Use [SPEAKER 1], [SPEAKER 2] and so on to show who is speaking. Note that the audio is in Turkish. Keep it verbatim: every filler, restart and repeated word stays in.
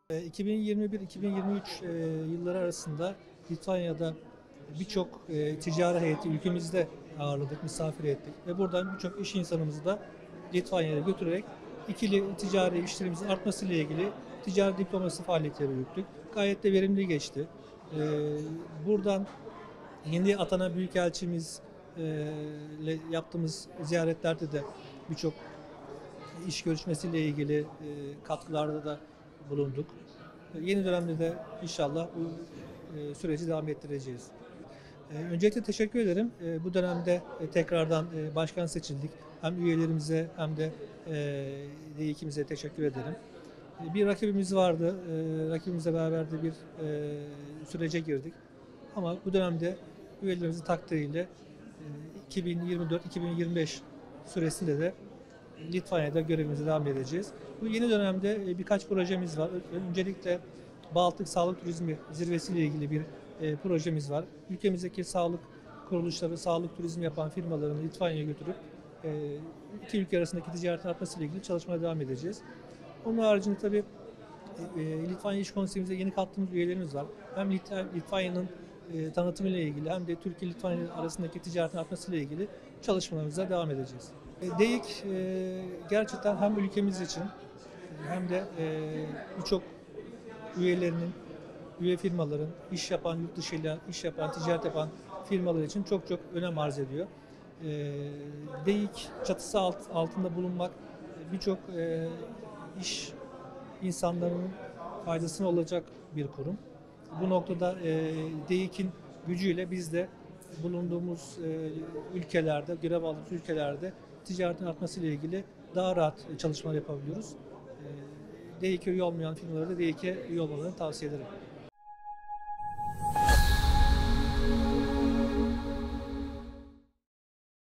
[SPEAKER 1] iki bin yirmi bir iki bin yirmi üç e, yılları arasında Litvanya'da birçok e, ticari heyeti ülkemizde ağırladık, misafir ettik ve buradan birçok iş insanımızı da Litvanya'ya götürerek ikili ticari işlerimizin artmasıyla ilgili ticari diplomasi faaliyetleri yürüttük. Gayet de verimli geçti. E, buradan yeni atanan büyükelçimiz e, ile yaptığımız ziyaretlerde de birçok iş görüşmesiyle ilgili e, katkılarda da bulunduk. E, Yeni dönemde de inşallah bu e, süreci devam ettireceğiz. E, Öncelikle teşekkür ederim. E, Bu dönemde e, tekrardan e, başkan seçildik. Hem üyelerimize hem de e, D İ K'mize teşekkür ederim. E, Bir rakibimiz vardı. E, Rakibimizle beraber de bir e, sürece girdik. Ama bu dönemde üyelerimizin takdiriyle e, iki bin yirmi dört iki bin yirmi beş süresinde de Litvanya'da görevimize devam edeceğiz. Bu yeni dönemde e, birkaç projemiz var. Öncelikle Baltık Sağlık Turizmi Zirvesi ile ilgili bir e, projemiz var. Ülkemizdeki sağlık kuruluşları, sağlık turizmi yapan firmalarını Litvanya'ya götürüp e, iki ülke arasındaki ticaretin artması ile ilgili çalışmaya devam edeceğiz. Onun haricinde tabii e, Litvanya İş Konseyimize yeni kattığımız üyelerimiz var. Hem Lit- Litvanya'nın e, tanıtımı ile ilgili hem de Türkiye-Litvanya arasındaki ticaretin artması ile ilgili çalışmalarımıza devam edeceğiz. E, D İ K e, gerçekten hem ülkemiz için hem de e, birçok üyelerinin, üye firmaların, iş yapan, yurt dışıyla iş yapan, ticaret yapan firmalar için çok çok önem arz ediyor. E, D İ K çatısı alt, altında bulunmak e, birçok e, iş insanların faydasına olacak bir kurum. Bu noktada e, D İ K'in gücüyle biz de bulunduğumuz e, ülkelerde, görev aldığımız ülkelerde ticaretin artması ile ilgili daha rahat çalışmalar yapabiliyoruz. E, D İ K üye olmayan firmalara da D İ K üye olmalarını tavsiye ederim.